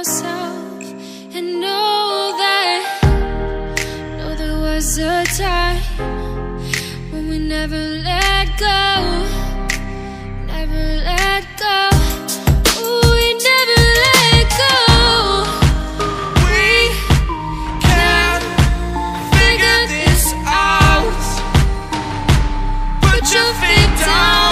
yourself, and know there was a time when we never let go, never let go. Ooh, we never let go. We can figure this out. Put your feet down.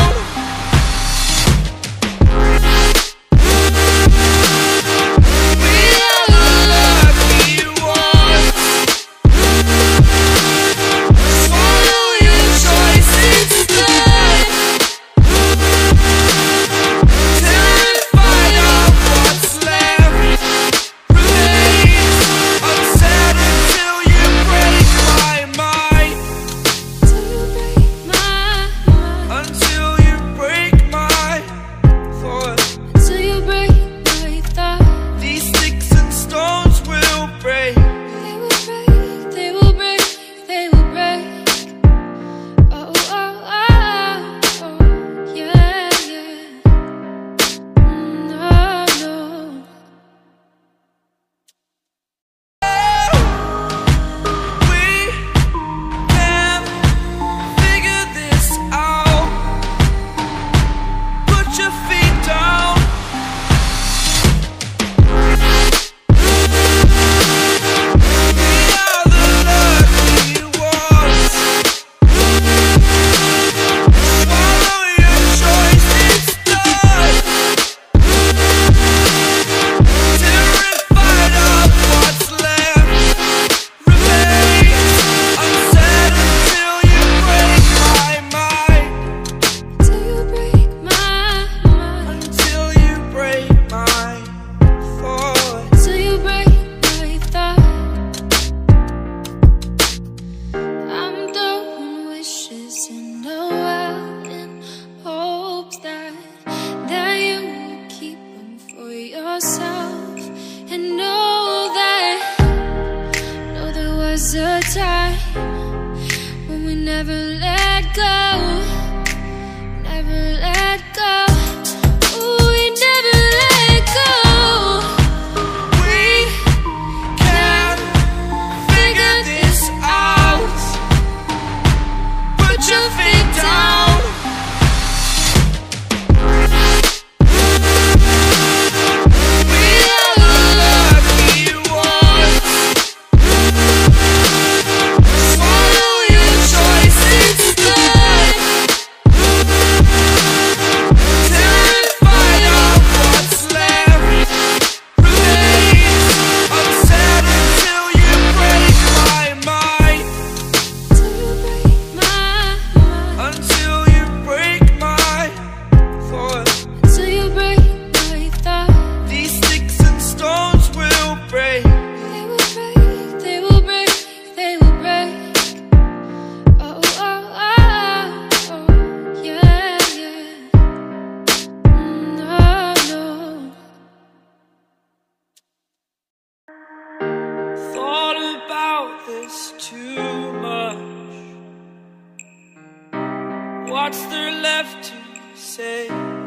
What's there left to say?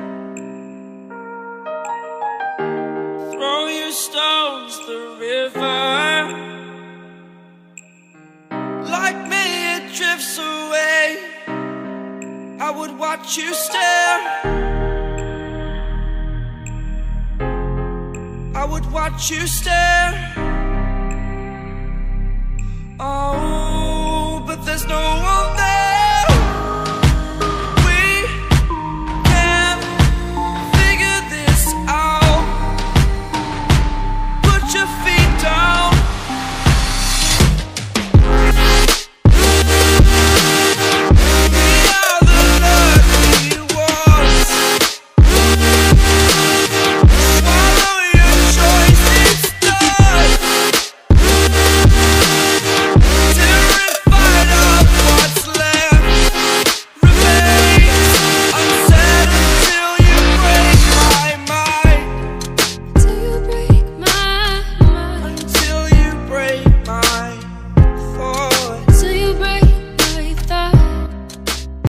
Throw your stones the river. Like me it drifts away. I would watch you stare. I would watch you stare. Oh, but there's no one there.